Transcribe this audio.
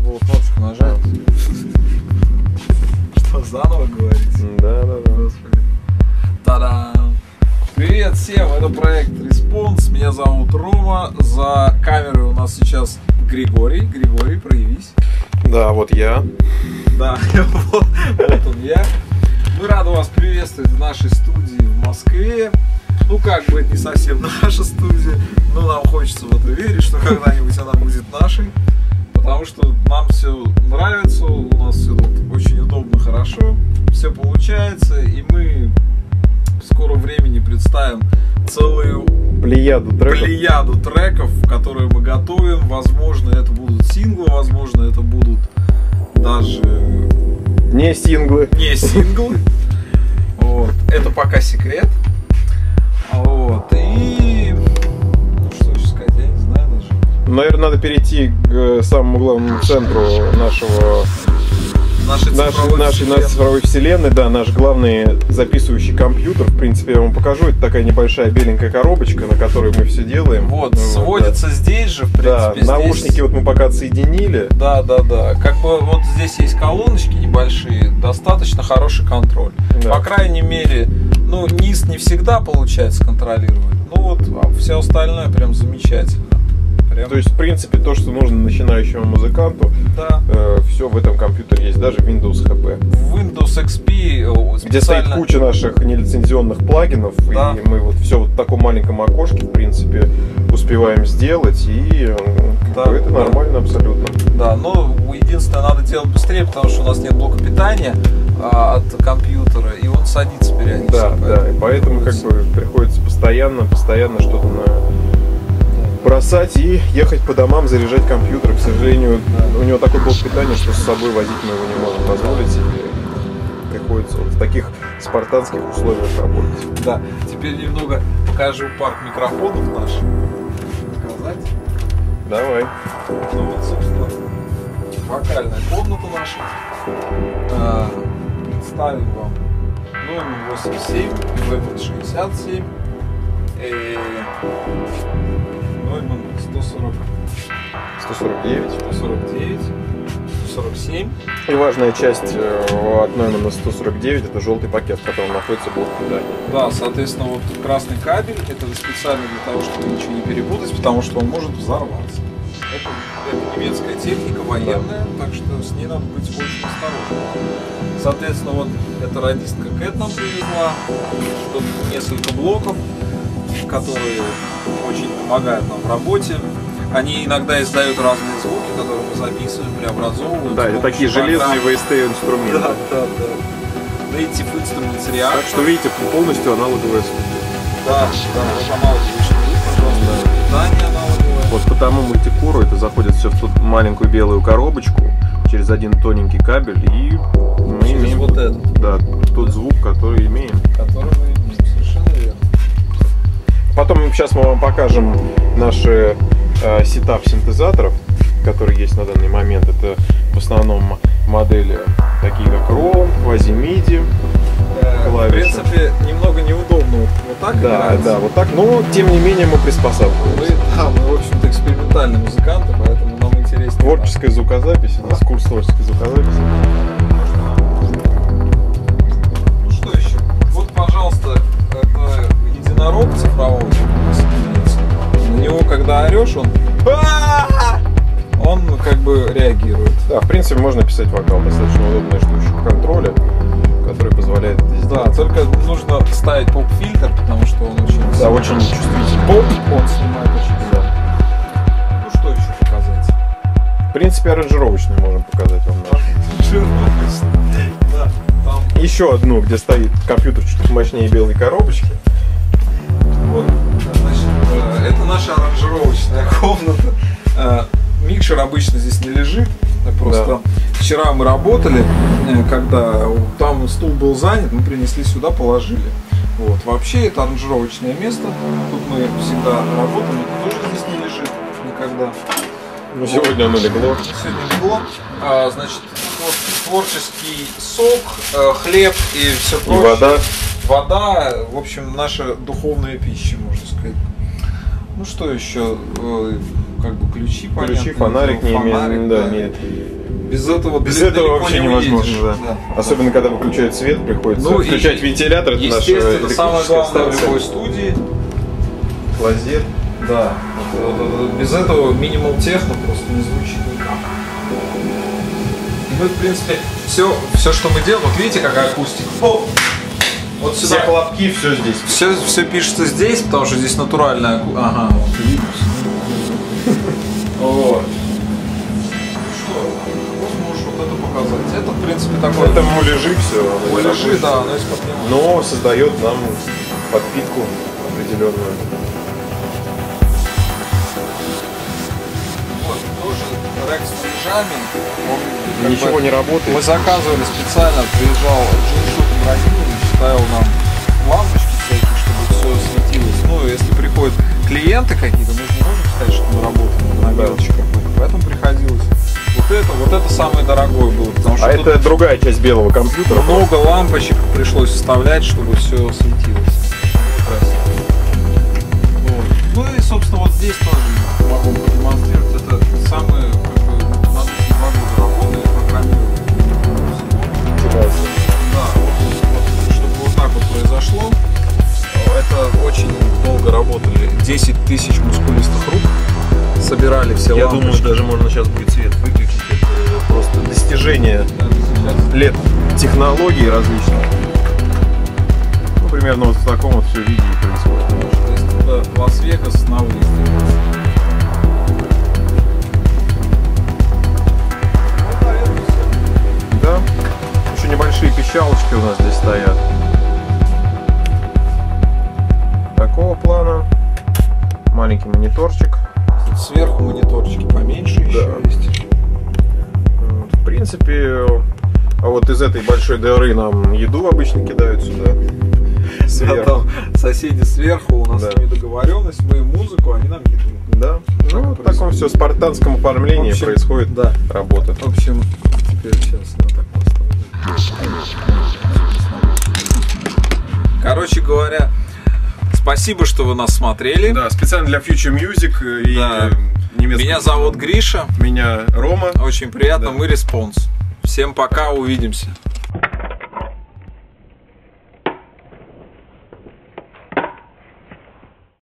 было кнопочку нажать. Что, заново говорить? Да. Господи. Та-дам! Привет всем, это проект Response, меня зовут Рома, за камерой у нас сейчас Григорий. Григорий, проявись. Да, вот я. Да, вот он я. Мы рады вас приветствовать в нашей студии в Москве. Ну, как бы это не совсем наша студия, но нам хочется в это верить, что когда-нибудь она будет нашей. Потому что нам все нравится, у нас все тут очень удобно, хорошо, все получается, и мы в скором времени представим целую плеяду треков, которые мы готовим. Возможно, это будут синглы, возможно, это будут даже не синглы. Вот. Это пока секрет. Вот. И ну, что еще сказать, я не знаю даже. Наверное, надо перейти к самому главному центру нашей цифровой вселенной, да, наш главный записывающий компьютер. В принципе, я вам покажу. Это такая небольшая беленькая коробочка, на которой мы все делаем. Вот, сводится да. Здесь же, в принципе. Да, наушники здесь... вот мы пока отсоединили. Да. Как бы вот здесь есть колоночки небольшие, достаточно хороший контроль. Да. По крайней мере, ну, низ не всегда получается контролировать. Ну вот, а все остальное прям замечательно. То есть, в принципе, то, что нужно начинающему музыканту, да. Все в этом компьютере есть, даже Windows HP. Windows XP специально... Где стоит куча наших нелицензионных плагинов, да. И мы вот все вот в таком маленьком окошке, в принципе, успеваем сделать, и да, это нормально абсолютно. Да, но единственное, надо делать быстрее, потому что у нас нет блока питания от компьютера, и он садится периодически. Да, и поэтому как бы приходится постоянно что-то бросать и ехать по домам, заряжать компьютер. К сожалению, у него такой блок питания, что с собой возить мы его не можем позволить себе. Приходится вот в таких спартанских условиях работать. Да, теперь немного покажу парк микрофонов наш. Показать? Давай. Ну вот, собственно, вокальная комната наша. Представим вам Neumann 87, Weapon 67. Neumann 149, 147. И важная часть от Neumann 149 это желтый пакет, в котором находится блок питания. Да, соответственно, вот красный кабель это специально для того, чтобы ничего не перепутать, потому что он может взорваться. Это немецкая техника, военная, да. Так что с ней надо быть очень осторожным. Соответственно, вот эта радистка Кэт нам привезла. Тут несколько блоков, которые очень помогают нам в работе. Они иногда издают разные звуки, которые мы записываем, преобразовываем. Да, это такие железные VST инструменты. Да. Native Instruments React. Так что видите, полностью аналоговая студия. Да, аналоговый шрифт, пожалуйста, питание аналоговое. Вот по тому мультикору это заходит все в ту маленькую белую коробочку через один тоненький кабель, и мы имеем вот этот. Да, тот звук, который имеем. Совершенно верно. Потом сейчас мы вам покажем наши сетап синтезаторов, которые есть на данный момент. Это в основном модели такие как ROM, Quasi-MIDI, клавиши. В принципе, немного неудобно вот так играть. Да, вот так, но тем не менее мы приспосабливаемся. Мы, в общем-то, экспериментальные музыканты, поэтому нам интереснее. Творческая звукозапись, у нас курс творческой звукозаписи. Ну что еще? Вот, пожалуйста, это единорог цифровой. На него, когда орешь, он как бы реагирует. Да, в принципе, можно писать вокал. Достаточно удобная штучка контроля, который позволяет это сделать. Да, только нужно ставить поп-фильтр, потому что он очень... Да, очень чувствительный. Поп, он снимает очень много. Ну что еще показать? В принципе, аранжировочную можем показать вам нашу. Да, там... Еще одну, где стоит компьютер чуть мощнее белой коробочки. Вот, значит, это наша аранжировочная комната. Микшер обычно здесь не лежит. Просто вчера мы работали, когда там стул был занят, мы принесли сюда, положили. Вот. Вообще это аранжировочное место. Тут мы всегда работаем, это тоже здесь не лежит никогда. Ну, сегодня оно легло. Сегодня легло. Значит, творческий сок, хлеб и все прочее. И вода. Вода, в общем, наша духовная пища, можно сказать. Ну что еще? как бы ключи, понятно. Ключи, фонарик, Без этого вообще невозможно, да. Особенно когда выключают свет, приходится включать вентилятор. Это естественно, самое главное в любой студии. Клозет. Да. Без этого минимал техно просто не звучит никак. Мы, в принципе, все, что мы делаем, вот видите, какая акустика. Вот сюда. Все хлопки, все здесь. Все пишется здесь, потому что здесь натуральная акустика. Ага, вот видите. Вот. Это показать. Это, в принципе, такое. Это муляжи все. Муляжи, да, оно из-под него. Но создает нам подпитку определенную. Вот, тоже трек с муляжами. Ничего не работает. Мы заказывали специально, приезжал Джиншот Ибрагимович, ставил нам лампочки всякие, чтобы все светилось. Ну, если приходят клиенты какие-то, мы же не можем сказать, что мы работаем на мелочи какой-то. Поэтому приходилось. Вот это самое дорогое было, потому что это другая часть белого компьютера. Много лампочек пришлось вставлять, чтобы все светилось. Вот. Ну и, собственно, вот здесь тоже могу продемонстрировать. Это самые, как бы, на 2 года работы программирования. Да, вот, чтобы вот так вот произошло. Это очень долго работали. 10 тысяч мускулистых рук. Собирали все лампочки. Я думаю, даже можно сейчас будет свет выключить. Это просто достижение лет технологий различных. Ну, примерно вот в таком вот все виде и происходит. То есть это Лас-Вегас на выезде. Да. Еще небольшие пищалочки у нас здесь стоят. Такого плана. Маленький мониторчик. Сверху мониторчики поменьше еще есть. В принципе, а вот из этой большой дыры нам еду обычно кидают сюда. А там соседи сверху, у нас с ними договоренность, мы им музыку, они нам еду. Да. Ну, вот в таком все спартанском оформлении происходит работа. В общем, теперь сейчас я так поставлю. Короче говоря, спасибо, что вы нас смотрели. Да, специально для Future Music и Меня зовут Гриша. Меня Рома. Очень приятно, мы Респонс. Всем пока, увидимся.